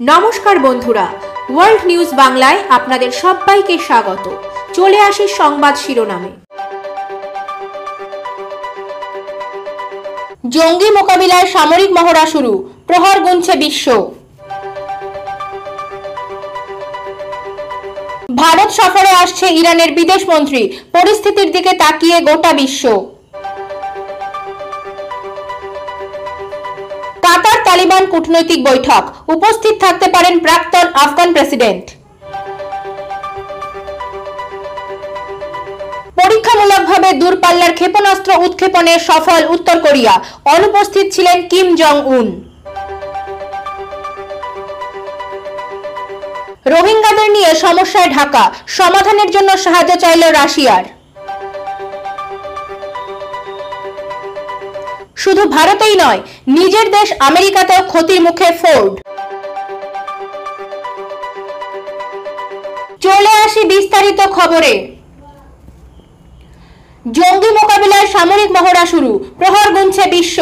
নমস্কার বন্ধুরা, world news বাংলায় আপনাদের সবাইকে স্বাগত। চলে আসি সংবাদ শিরোনামে। জঙ্গি মোকাবিলায় সামরিক মহড়া শুরু, প্রহর গুনছে বিশ্ব। ভারত সফরে আসছে ইরানের বিদেশমন্ত্রী, পরিস্থিতির দিকে তাকিয়ে গোটা বিশ্ব। কাতার তালিবান কূটনৈতিক বৈঠক, উপস্থিত থাকতে পারেন প্রাক্তন আফগান প্রেসিডেন্ট। পরীক্ষামূলকভাবে দূরপাল্লার ক্ষেপণাস্ত্র উৎক্ষেপণে সফল উত্তর কোরিয়া, অনুপস্থিত ছিলেন কিম জং উন। রোহিঙ্গাদের নিয়ে সমস্যায় ঢাকা, সমাধানের জন্য সাহায্য চাইল রাশিয়ার। শুধু ভারতেই নয়, নিজের দেশ আমেরিকাতেও ক্ষতির মুখে ফোর্ড। চলে আসি বিস্তারিত খবরে। জঙ্গি মোকাবিলায় সামরিক মহড়া শুরু, প্রহর গুনছে বিশ্ব।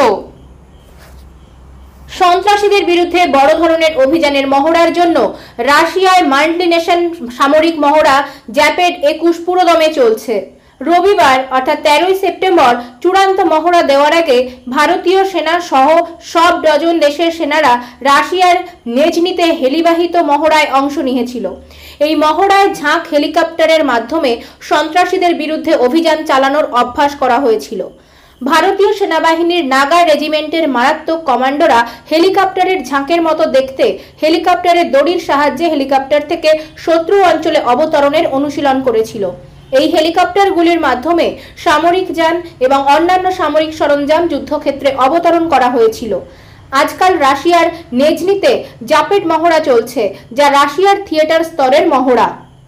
সন্ত্রাসীদের বিরুদ্ধে বড় ধরনের অভিযানের মহড়ার জন্য রাশিয়ায় মাল্টিনেশন সামরিক মহড়া জ্যাপেড 21 পুরোদমে চলছে। রবিবার অর্থাৎ 13 সেপ্টেম্বর চূড়ান্ত মহড়া দেওয়ার আগে ভারতীয় সেনা সহ সব ডজন দেশের সেনারা রাশিয়ার নেজনিতে হেলিবাহিত মহড়ায় অংশ নিয়েছিল। এই মহড়ায় ঝাঁক হেলিকপ্টারের মাধ্যমে সন্ত্রাসীদের বিরুদ্ধে অভিযান চালানোর অভ্যাস করা হয়েছিল। ভারতীয় সেনাবাহিনীর নাগা রেজিমেন্টের মারাত্মক কমান্ডোরা হেলিকপ্টারের ঝাঁকের মতো দেখতে হেলিকপ্টারের দড়ির সাহায্যে হেলিকপ্টার থেকে শত্রু অঞ্চলে অবতরণের অনুশীলন করেছিল। এই হেলিকপ্টারগুলির মাধ্যমে সামরিক যান এবং অন্যান্য সামরিক সরঞ্জাম যুদ্ধক্ষেত্রে অবতরণ করা হয়েছিল। আজকাল রাশিয়ার নেজনিতে জ্যাপেড মহড়া চলছে, যা রাশিয়ার থিয়েটার স্তরের মহড়া।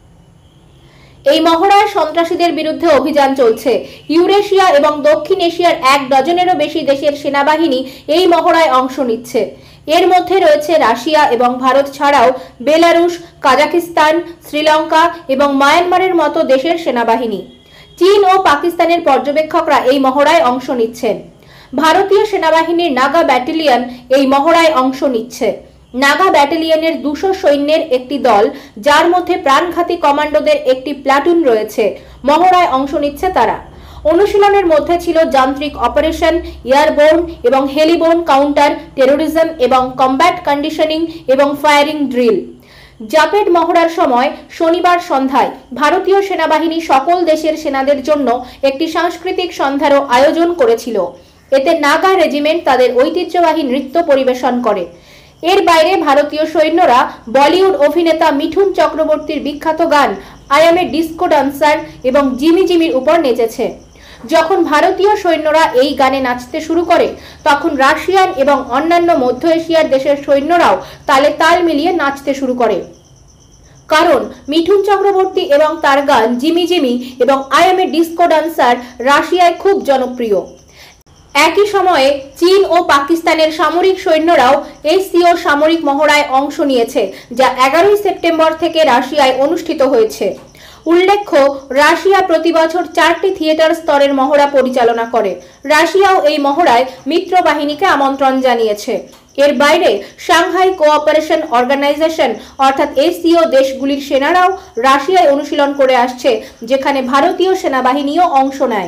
এই মহড়ায় সন্ত্রাসীদের বিরুদ্ধে অভিযান চলছে। ইউরেশিয়া এবং দক্ষিণ এশিয়ার 1 ডজনেরও বেশি দেশের সেনাবাহিনী এই মহড়ায় অংশ নিচ্ছে। এর মধ্যে রয়েছে রাশিয়া এবং ভারত ছাড়াও বেলারুশ, কাজাকিস্তান, শ্রীলঙ্কা এবং মায়ানমারের মতো দেশের সেনাবাহিনী। চীন ও পাকিস্তানের পর্যবেক্ষকরা এই মহড়ায় অংশ নিচ্ছেন। ভারতীয় সেনাবাহিনীর নাগা ব্যাটালিয়ন এই মহড়ায় অংশ নিচ্ছে। নাগা ব্যাটালিয়নের 200 সৈন্যের একটি দল, যার মধ্যে প্রাণঘাতী কমান্ডোদের একটি প্লাটুন রয়েছে, মহড়ায় অংশ নিচ্ছে তারা। অনুশীলনের মধ্যে ছিল যান্ত্রিক অপারেশন, এয়ারবোর্ন এবং হেলিবোর্ন কাউন্টার টেরোরিজম এবং কমব্যাট কন্ডিশনিং এবং ফায়ারিং ড্রিল। জ্যাপেড মহড়ার সময় শনিবার সন্ধ্যায় ভারতীয় সেনাবাহিনী সকল দেশের সেনাদের জন্য একটি সাংস্কৃতিক সন্ধ্যারও আয়োজন করেছিল। এতে নাগা রেজিমেন্ট তাদের ঐতিহ্যবাহী নৃত্য পরিবেশন করে। এর বাইরে ভারতীয় সৈন্যরা বলিউড অভিনেতা মিঠুন চক্রবর্তীর বিখ্যাত গান I am a disco dancer এবং জিমি জিমির উপর নেচেছে। যখন ভারতীয় সৈন্যরা এই গানে নাচতে শুরু করে, তখন রাশিয়ান এবং অন্যান্য মধ্য এশিয়ার দেশের সৈন্যরাও তালে তাল মিলিয়ে নাচতে শুরু করে। কারণ মিঠুন চক্রবর্তী এবং তার গান জিমি জিমি এবং I am a disco dancer রাশিয়ায় খুব জনপ্রিয়। একই সময়ে চীন ও পাকিস্তানের সামরিক সৈন্যরাও এসসিও সামরিক মহড়ায় অংশ নিয়েছে, যা 11 সেপ্টেম্বর থেকে রাশিয়ায় অনুষ্ঠিত হয়েছে। উল্লেখ্য, রাশিয়া প্রতি বছর 4টি থিয়েটার স্তরের মহড়া পরিচালনা করে। রাশিয়াও এই মহড়ায় মিত্র বাহিনীকে আমন্ত্রণ জানিয়েছে। এর বাইরে সাংহাই কোঅপারেশন অর্গানাইজেশন অর্থাৎ এসসিও দেশগুলির সেনারাও রাশিয়ায় অনুশীলন করে আসছে, যেখানে ভারতীয় সেনাবাহিনীও অংশ নেয়।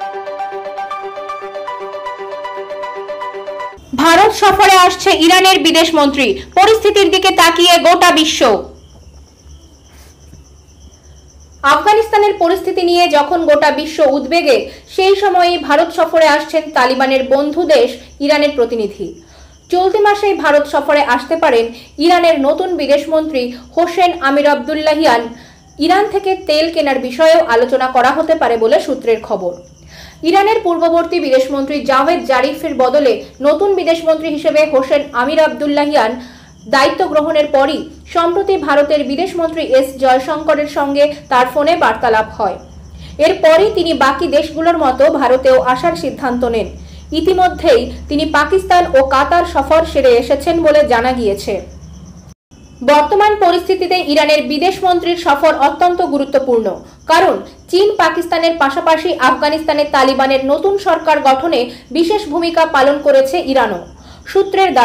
ভারত সফরে আসছে ইরানের বিদেশমন্ত্রী, পরিস্থিতির দিকে তাকিয়ে গোটা বিশ্ব। আফগানিস্তানের পরিস্থিতি নিয়ে যখন গোটা বিশ্ব উদ্বেগে, সেই সময়ই ভারত সফরে আসছেন তালিবানের বন্ধু দেশ ইরানের প্রতিনিধি। চলতি মাসেই ভারত সফরে আসতে পারেন ইরানের নতুন বিদেশমন্ত্রী হোসেন আমির আবদুল্লাহিয়ান। ইরান থেকে তেল কেনার বিষয়েও আলোচনা করা হতে পারে বলে সূত্রের খবর। ইরানের পূর্ববর্তী বিদেশমন্ত্রী জাভেদ জারিফের বদলে নতুন বিদেশমন্ত্রী হিসেবে হোসেন আমির আবদুল্লাহিয়ান দায়িত্ব গ্রহণের পরই সম্প্রতি ভারতের বিদেশমন্ত্রী এস জয়শঙ্করের সঙ্গে তার ফোনে বার্তালাপ হয়। এরপরই তিনি বাকি দেশগুলোর মতো ভারতেও আসার সিদ্ধান্ত নেন। ইতিমধ্যেই তিনি পাকিস্তান ও কাতার সফর সেরে এসেছেন বলে জানা গিয়েছে। বর্তমান পরিস্থিতিতে ইরানের বিদেশমন্ত্রীর সফর অত্যন্ত গুরুত্বপূর্ণ, কারণ চীন পাকিস্তানের পাশাপাশি আফগানিস্তানে তালিবানের নতুন সরকার গঠনে বিশেষ ভূমিকা পালন করেছে ইরানও। সূত্রের দাবি,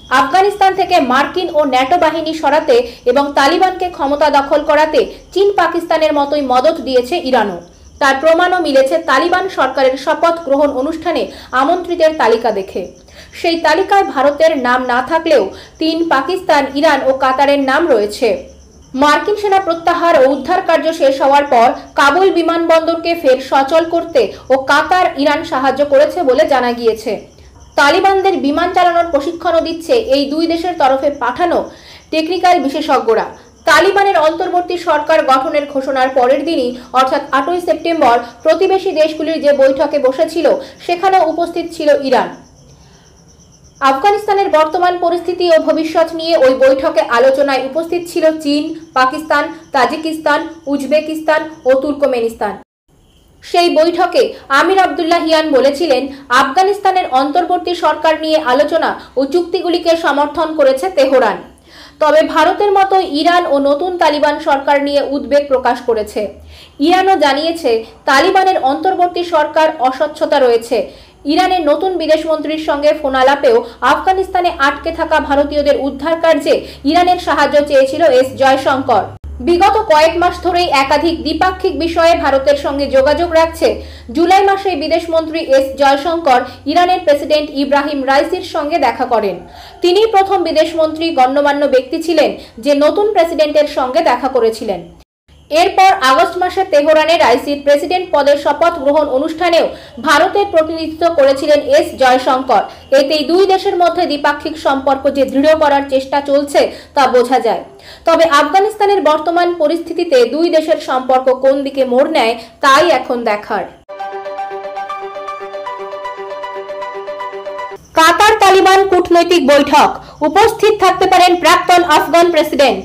আফগানিস্তান থেকে মার্কিন ও ন্যাটো বাহিনী সরাতে এবং তালিবানকে ক্ষমতা দখল করাতে চীন পাকিস্তানের মতোই মদত দিয়েছে ইরানও। তার প্রমাণও মিলেছে তালিবান সরকারের শপথ গ্রহণ অনুষ্ঠানে আমন্ত্রিতের তালিকা দেখে। সেই তালিকায় ভারতের নাম না থাকলেও চীন, পাকিস্তান, ইরান ও কাতারের নাম রয়েছে। মার্কিন সেনা প্রত্যাহার ও উদ্ধার কার্য শেষ হওয়ার পর কাবুল বিমানবন্দরকে ফের সচল করতে ও কাতার, ইরান সাহায্য করেছে বলে জানা গিয়েছে। তালিবানদের বিমান চালানোর প্রশিক্ষণও দিচ্ছে এই দুই দেশের তরফে পাঠানো টেকনিক্যাল বিশেষজ্ঞরা। তালিবানের অন্তর্বর্তী সরকার গঠনের ঘোষণার পরের দিনই অর্থাৎ 8ই সেপ্টেম্বর প্রতিবেশী দেশগুলির যে বৈঠকে বসেছিল সেখানেও উপস্থিত ছিল ইরান। আফগানিস্তানের বর্তমান পরিস্থিতি ও ভবিষ্যৎ নিয়ে ওই বৈঠকে আলোচনায় উপস্থিত ছিল চীন, পাকিস্তান, তাজিকিস্তান, উজবেকিস্তান ও তুর্কমেনিস্তান। সেই বৈঠকে আমির আবদুল্লাহিয়ান বলেছিলেন, আফগানিস্তানের অন্তর্বর্তী সরকার নিয়ে আলোচনা ও চুক্তিগুলিকে সমর্থন করেছে তেহরান। তবে ভারতের মতো ইরান ও নতুন তালিবান সরকার নিয়ে উদ্বেগ প্রকাশ করেছে। ইরানও জানিয়েছে তালিবানের অন্তর্বর্তী সরকার অস্বচ্ছতা রয়েছে। ইরানের নতুন বিদেশমন্ত্রীর সঙ্গে ফোনালাপেও আফগানিস্তানে আটকে থাকা ভারতীয়দের উদ্ধার কার্যে ইরানের সাহায্য চেয়েছিল এস জয়শঙ্কর। বিগত কয়েক মাস ধরেই একাধিক দ্বিপাক্ষিক বিষয়ে ভারতের সঙ্গে যোগাযোগ রাখছে। জুলাই মাসে বিদেশমন্ত্রী এস জয়শঙ্কর ইরানের প্রেসিডেন্ট ইব্রাহিম রাইসির সঙ্গে দেখা করেন। তিনি প্রথম বিদেশমন্ত্রী, গণ্যমান্য ব্যক্তি ছিলেন যে নতুন প্রেসিডেন্টের সঙ্গে দেখা করেছিলেন। এরপর আগস্ট মাসে তেহরানে রাইসির প্রেসিডেন্ট পদের শপথ গ্রহণ অনুষ্ঠানেও ভারতের প্রতিনিধিত্ব করেছিলেন এস জয়শঙ্কর। এতেই দুই দেশের মধ্যে দ্বিপাক্ষিক সম্পর্ক যে দৃঢ় করার চেষ্টা চলছে তা বোঝা যায়। তবে আফগানিস্তানের বর্তমান পরিস্থিতিতে দুই দেশের সম্পর্ক কোন দিকে মোড় নেয় তাই এখন দেখার। কাতার তালিবান কূটনৈতিক বৈঠক, উপস্থিত থাকতে পারেন প্রাক্তন আফগান প্রেসিডেন্ট।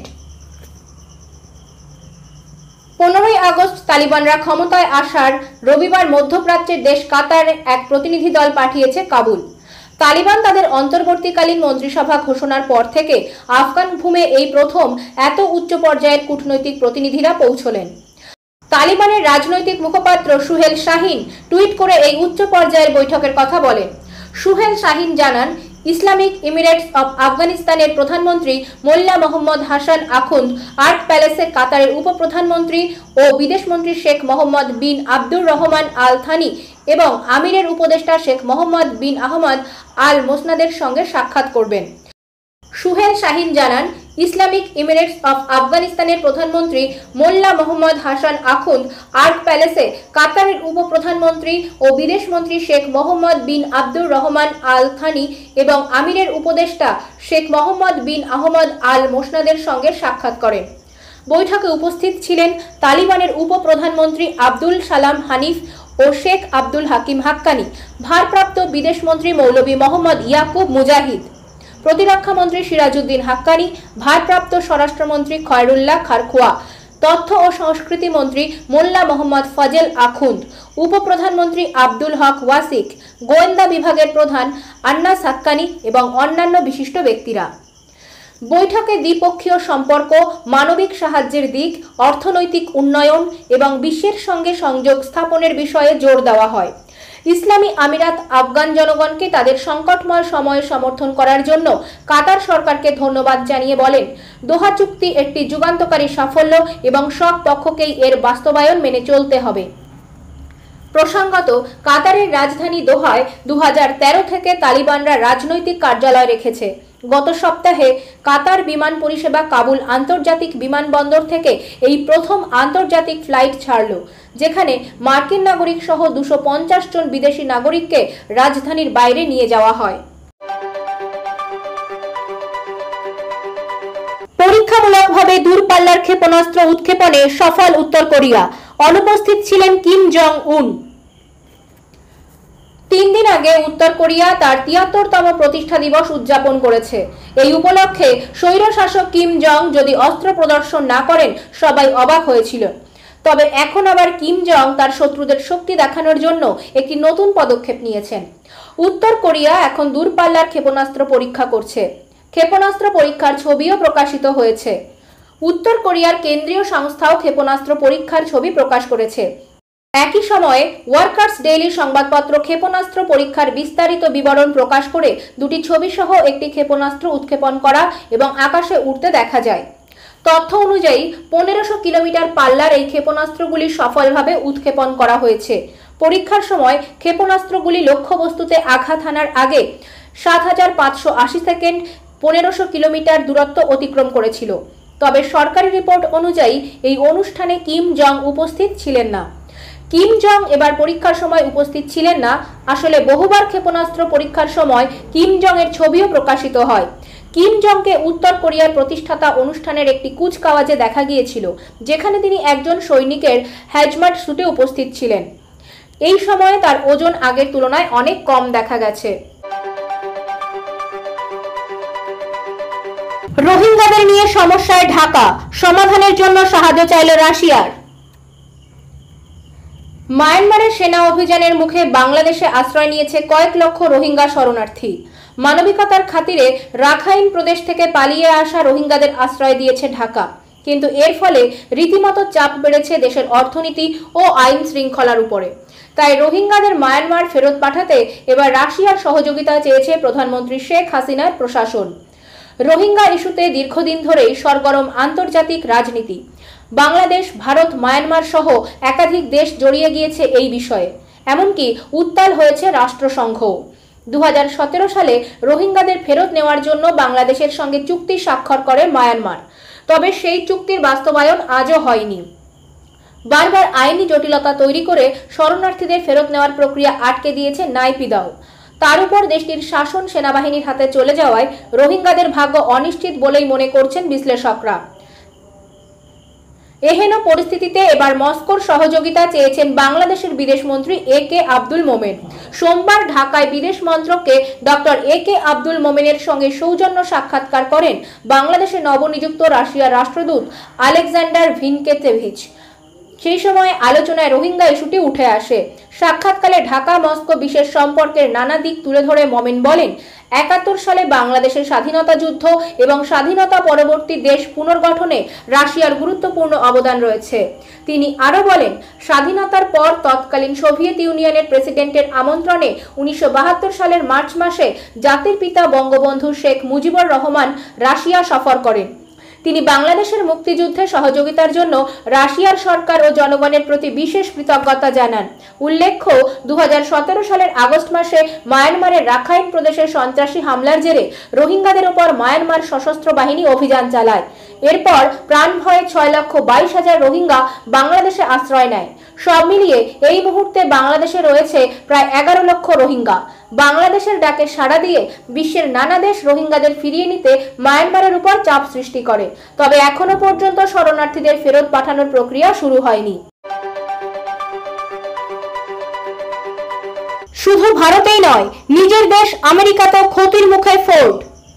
15ই আগস্ট তালিবানরা ক্ষমতায় আসার রবিবার মধ্যপ্রাচ্যের দেশ কাতার এক প্রতিনিধি দল পাঠিয়েছে কাবুল। তালিবান তাদের অন্তর্বর্তীকালীন মন্ত্রিসভা ঘোষণার পর থেকে আফগান ভূমে এই প্রথম এত উচ্চ পর্যায়ের কূটনৈতিক প্রতিনিধিরা পৌঁছলেন। তালিবানের রাজনৈতিক মুখপাত্র সুহেল শাহিন টুইট করে এই উচ্চ পর্যায়ের বৈঠকের কথা বলেন। সুহেল শাহিন জানান, ইসলামিক এমিরেটস অব আফগানিস্তানের প্রধানমন্ত্রী মোল্লা মোহাম্মদ হাসান আখুন্দ আর্ক প্যালেসে কাতারের উপপ্রধানমন্ত্রী ও বিদেশমন্ত্রী Sheikh Mohammed bin Abdur Rahman Al Thani এবং আমিরের উপদেষ্টা শেখ মোহাম্মদ বিন আহমদ আল মোসনাদের সঙ্গে সাক্ষাৎ করবেন। সুহেল শাহিন জানান, ইসলামিক এমিরেটস অব আফগানিস্তানের প্রধানমন্ত্রী মোল্লা মোহাম্মদ হাসান আখুন্দ আর্ক প্যালেসে কাতারের উপপ্রধানমন্ত্রী ও বিদেশমন্ত্রী Sheikh Mohammed bin Abdur Rahman Al Thani এবং আমিরের উপদেষ্টা শেখ মোহাম্মদ বিন আহমদ আল মোসনাদের সঙ্গে সাক্ষাৎ করেন। বৈঠকে উপস্থিত ছিলেন তালিবানের উপপ্রধানমন্ত্রী আব্দুল সালাম হানিফ ও শেখ আব্দুল হাকিম হাক্কানি, ভারপ্রাপ্ত বিদেশমন্ত্রী মৌলভী মোহাম্মদ ইয়াকুব মুজাহিদ, প্রতিরক্ষা মন্ত্রী সিরাজউদ্দিন হাক্কানি, ভারপ্রাপ্ত স্বরাষ্ট্রমন্ত্রী খয়রুল্লাহ খারখোয়া, তথ্য ও সংস্কৃতি মন্ত্রী মোল্লা মোহাম্মদ ফজল আখুন্দ, উপপ্রধানমন্ত্রী আব্দুল হক ওয়াসিক, গোয়েন্দা বিভাগের প্রধান আন্নাস হাক্কানি এবং অন্যান্য বিশিষ্ট ব্যক্তিরা। বৈঠকে দ্বিপক্ষীয় সম্পর্ক, মানবিক সাহায্যের দিক, অর্থনৈতিক উন্নয়ন এবং বিশ্বের সঙ্গে সংযোগ স্থাপনের বিষয়ে জোর দেওয়া হয়। ইসলামী আমিরাত আফগান জনগণকে তাদের সংকটময় সময়ে সমর্থন করার জন্য কাতার সরকারকে ধন্যবাদ জানিয়ে বলেন, দোহা চুক্তি একটি যুগান্তকারী সাফল্য এবং সব পক্ষকেই এর বাস্তবায়ন মেনে চলতে হবে। প্রসঙ্গত, কাতারের রাজধানী দোহায় 2013 থেকে তালিবানরা রাজনৈতিক কার্যালয় রেখেছে। গত সপ্তাহে কাতার বিমান পরিষেবা কাবুল আন্তর্জাতিক বিমানবন্দর থেকে এই প্রথম আন্তর্জাতিক ফ্লাইট ছাড়ল, যেখানে মার্কিন নাগরিক সহ 250 জন বিদেশি নাগরিককে রাজধানীর বাইরে নিয়ে যাওয়া হয়। পরীক্ষামূলকভাবে দূরপাল্লার ক্ষেপণাস্ত্র উৎক্ষেপণে সফল উত্তর কোরিয়া, অনুপস্থিত ছিলেন কিম জং উন। 3 দিন আগে উত্তর কোরিয়া তার 73তম প্রতিষ্ঠা দিবস উদযাপন করেছে। এই উপলক্ষে স্বৈরশাসক কিম জং যদি অস্ত্র প্রদর্শন না করেন সবাই অবাক হয়েছিল। তবে এখন আবার কিম জং তার শত্রুদের শক্তি দেখানোর জন্য একটি নতুন পদক্ষেপ নিয়েছেন। উত্তর কোরিয়া এখন দূরপাল্লার ক্ষেপণাস্ত্র পরীক্ষা করছে। ক্ষেপণাস্ত্র পরীক্ষার ছবিও প্রকাশিত হয়েছে। উত্তর কোরিয়ার কেন্দ্রীয় সংস্থাও ক্ষেপণাস্ত্র পরীক্ষার ছবি প্রকাশ করেছে। একই সময়ে ওয়ার্কার্স ডেইলি সংবাদপত্র ক্ষেপণাস্ত্র পরীক্ষার বিস্তারিত বিবরণ প্রকাশ করে দুটি ছবি সহ একটি ক্ষেপণাস্ত্র উৎক্ষেপণ করা এবং আকাশে উঠতে দেখা যায়। তথ্য অনুযায়ী 1500 কিলোমিটার পাল্লার এই ক্ষেপণাস্ত্রগুলি সফলভাবে উৎক্ষেপণ করা হয়েছে। পরীক্ষার সময় ক্ষেপণাস্ত্রগুলি লক্ষ্যবস্তুতে আঘাত হানার আগে 7580 সেকেন্ড 1500 কিলোমিটার দূরত্ব অতিক্রম করেছিল। তবে সরকারি রিপোর্ট অনুযায়ী এই অনুষ্ঠানে কিম জং উপস্থিত ছিলেন না। কিম জং এবার পরীক্ষার সময় উপস্থিত ছিলেন না। আসলে বহুবার ক্ষেপণাস্ত্র পরীক্ষার সময় কিম জং এর ছবিও প্রকাশিত হয়। কিম জংকে উত্তর কোরিয়ার প্রতিষ্ঠাতা অনুষ্ঠানের একটি কুচকাওয়াজে দেখা গিয়েছিল, যেখানে তিনি একজন সৈনিকের হ্যাজমাট স্যুটে উপস্থিত ছিলেন। এই সময়ে তার ওজন আগের তুলনায় অনেক কম দেখা গেছে। রোহিঙ্গাদের নিয়ে সমস্যায় ঢাকা, সমাধানের জন্য সাহায্য চাইল রাশিয়ার। মায়ানমারের সেনা অভিযানের মুখে বাংলাদেশে আশ্রয় নিয়েছে কয়েক লক্ষ রোহিঙ্গা শরণার্থী। মানবিকতার খাতিরে রাখাইন প্রদেশ থেকে পালিয়ে আসা রোহিঙ্গাদের আশ্রয় দিয়েছে ঢাকা, কিন্তু এর ফলে রীতিমতো চাপ বেড়েছে দেশের অর্থনীতি ও আইন শৃঙ্খলার উপরে। তাই রোহিঙ্গাদের মায়ানমার ফেরত পাঠাতে এবার রাশিয়ার সহযোগিতা চেয়েছে প্রধানমন্ত্রী শেখ হাসিনার প্রশাসন। রোহিঙ্গা ইস্যুতে দীর্ঘদিন ধরেই সরগরম আন্তর্জাতিক রাজনীতি। বাংলাদেশ, ভারত, মায়ানমার সহ একাধিক দেশ জড়িয়ে গিয়েছে এই বিষয়ে, এমনকি উত্তাল হয়েছে রাষ্ট্রসংঘ। 2017 সালে রোহিঙ্গাদের ফেরত নেওয়ার জন্য বাংলাদেশের সঙ্গে চুক্তি স্বাক্ষর করে মায়ানমার, তবে সেই চুক্তির বাস্তবায়ন আজও হয়নি। বারবার আইনি জটিলতা তৈরি করে শরণার্থীদের ফেরত নেওয়ার প্রক্রিয়া আটকে দিয়েছে নাইপিদাও। তার উপর দেশটির শাসন সেনাবাহিনীর হাতে চলে যাওয়ায় রোহিঙ্গাদের ভাগ্য অনিশ্চিত বলেই মনে করছেন বিশ্লেষকরা। এহেন পরিস্থিতিতে এবার মস্কোর সহযোগিতা চেয়েছেন বাংলাদেশের বিদেশমন্ত্রী এ.কে. আব্দুল মোমেন। সোমবার ঢাকায় বিদেশ মন্ত্রকে ডক্টর এ.কে. আব্দুল মোমেনের সঙ্গে সৌজন্য সাক্ষাৎকার করেন বাংলাদেশে নবনিযুক্ত রাশিয়ার রাষ্ট্রদূত আলেকজান্ডার ভিনকেতেভিচ। সেই সময় আলোচনায় রোহিঙ্গা ইস্যুটি উঠে আসে। সাক্ষাৎকালে ঢাকা মস্কো বিশেষ সম্পর্কের নানা দিক তুলে ধরে মোমেন বলেন, 71 সালে বাংলাদেশের স্বাধীনতা যুদ্ধ এবং স্বাধীনতা পরবর্তী দেশ পুনর্গঠনে রাশিয়ার গুরুত্বপূর্ণ অবদান রয়েছে। তিনি আরো বলেন, স্বাধীনতার পর তৎকালীন সোভিয়েত ইউনিয়নের প্রেসিডেন্টের আমন্ত্রণে 1972 সালের মার্চ মাসে জাতির পিতা বঙ্গবন্ধু শেখ মুজিবুর রহমান রাশিয়া সফর করেন। তিনি বাংলাদেশের মুক্তিযুদ্ধে সহযোগিতার জন্য রাশিয়ার সরকার ও জনগণের প্রতি বিশেষ কৃতজ্ঞতা জানান। উল্লেখ্য, 2017 সালের আগস্ট মাসে মায়ানমারের রাখাইন প্রদেশের সন্ত্রাসী হামলার জেরে রোহিঙ্গাদের উপর মায়ানমার সশস্ত্র বাহিনী অভিযান চালায়। এরপর প্রাণ ভয়ে 6,22,000 রোহিঙ্গা বাংলাদেশে আশ্রয় নেয়। সব মিলিয়ে এই মুহূর্তে বাংলাদেশে রয়েছে প্রায় 11 লক্ষ রোহিঙ্গা। বাংলাদেশের ডাকে সাড়া দিয়ে বিশ্বের নানা দেশ রোহিঙ্গাদের ফিরিয়ে নিতে মায়ানমারের উপর চাপ সৃষ্টি করে, তবে এখনো পর্যন্ত শরণার্থীদের ফেরত পাঠানোর প্রক্রিয়া শুরু হয়নি। শুধু ভারতেই নয়, নিজের দেশ আমেরিকাতেও ক্ষতির মুখে ফোর্ড।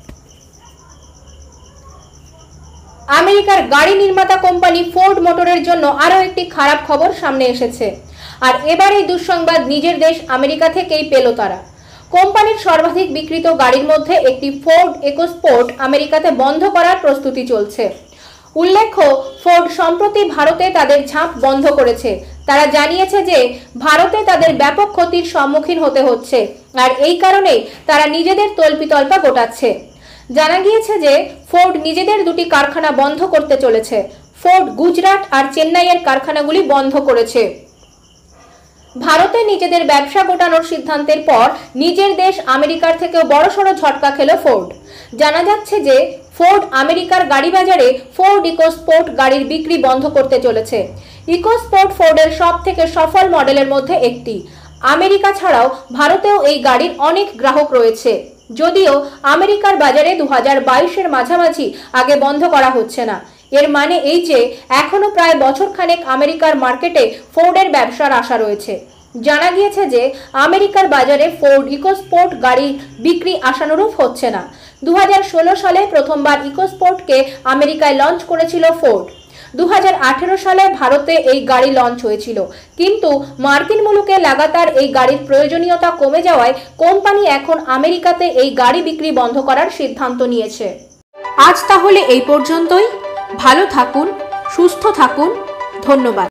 আমেরিকার গাড়ি নির্মাতা কোম্পানি ফোর্ড মোটরের জন্য আরও একটি খারাপ খবর সামনে এসেছে। আর এবার এই দুঃসংবাদ নিজের দেশ আমেরিকা থেকেই পেল তারা। কোম্পানির সর্বাধিক বিক্রিত গাড়ির মধ্যে একটি ফোর্ড ইকোস্পোর্ট আমেরিকাতে বন্ধ করার প্রস্তুতি চলছে। উল্লেখ্য, ফোর্ড সম্প্রতি ভারতে তাদের ঝাঁপ বন্ধ করেছে। তারা জানিয়েছে যে ভারতে তাদের ব্যাপক ক্ষতির সম্মুখীন হতে হচ্ছে, আর এই কারণেই তারা নিজেদের তল্পিতল্পা গোটাচ্ছে। জানা গিয়েছে যে ফোর্ড নিজেদের দুটি কারখানা বন্ধ করতে চলেছে। ফোর্ড গুজরাট আর চেন্নাইয়ের কারখানাগুলি বন্ধ করেছে। ভারতে নিজেদের ব্যবসা গোটানোর সিদ্ধান্তের পর নিজের দেশ আমেরিকার থেকেও বড়সড় ঝটকা খেল ফোর্ড। জানা যাচ্ছে যে ফোর্ড আমেরিকার গাড়ি বাজারে ফোর্ড ইকোস্পোর্ট গাড়ির বিক্রি বন্ধ করতে চলেছে। ইকোস্পোর্ট ফোর্ডের সব থেকে সফল মডেলের মধ্যে একটি। আমেরিকা ছাড়াও ভারতেও এই গাড়ির অনেক গ্রাহক রয়েছে, যদিও আমেরিকার বাজারে 2022-এর মাঝামাঝি আগে বন্ধ করা হচ্ছে না। এর মানে এই যে এখনো প্রায় বছরখানেক আমেরিকার মার্কেটে ফোর্ডের ব্যবসার আশা রয়েছে। জানা গিয়েছে যে আমেরিকার বাজারে ফোর্ড ইকোস্পোর্ট গাড়ি বিক্রি আশানুরূপ হচ্ছে না। 2016 সালে প্রথমবার ইকোস্পোর্টকে আমেরিকায় লঞ্চ করেছিল ফোর্ড। 2018 সালে ভারতে এই গাড়ি লঞ্চ হয়েছিল, কিন্তু মার্কিন মুলুকে লাগাতার এই গাড়ির প্রয়োজনীয়তা কমে যাওয়ায় কোম্পানি এখন আমেরিকাতে এই গাড়ি বিক্রি বন্ধ করার সিদ্ধান্ত নিয়েছে। আজ তাহলে এই পর্যন্তই। ভালো থাকুন, সুস্থ থাকুন, ধন্যবাদ।